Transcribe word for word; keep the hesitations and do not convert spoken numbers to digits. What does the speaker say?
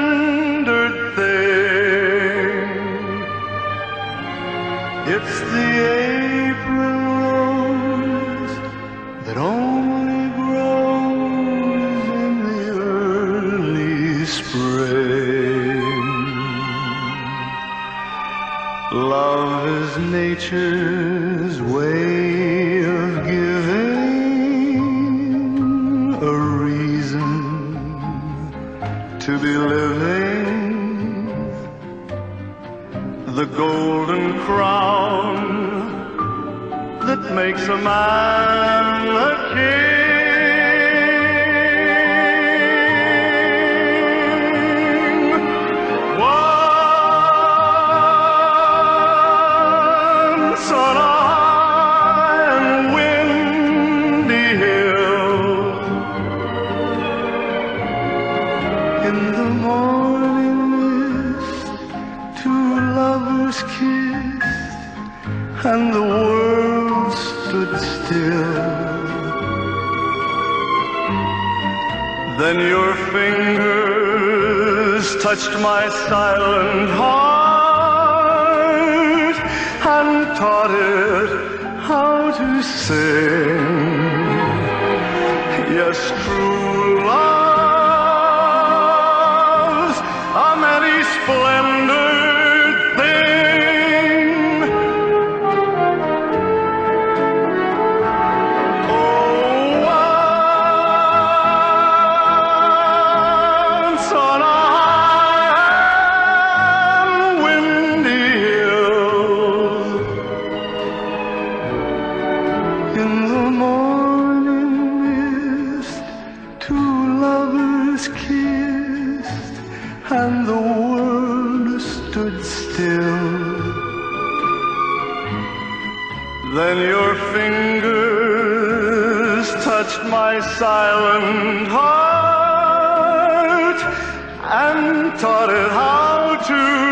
standard thing. It's the April rose that only grows in the early spring. Love is nature's way of giving a reason to be living. The golden crown that makes a man a king. Once on a high and windy hill, in the morning mist, two lovers kissed, and the world stood still. Then your fingers touched my silent heart and taught it how to sing. Yes, true love's a many splendored thing. Oh, once on a high and windy hill, in the morning mist, two lovers kissed, and the world stood still. Then your fingers touched my silent heart and taught it how to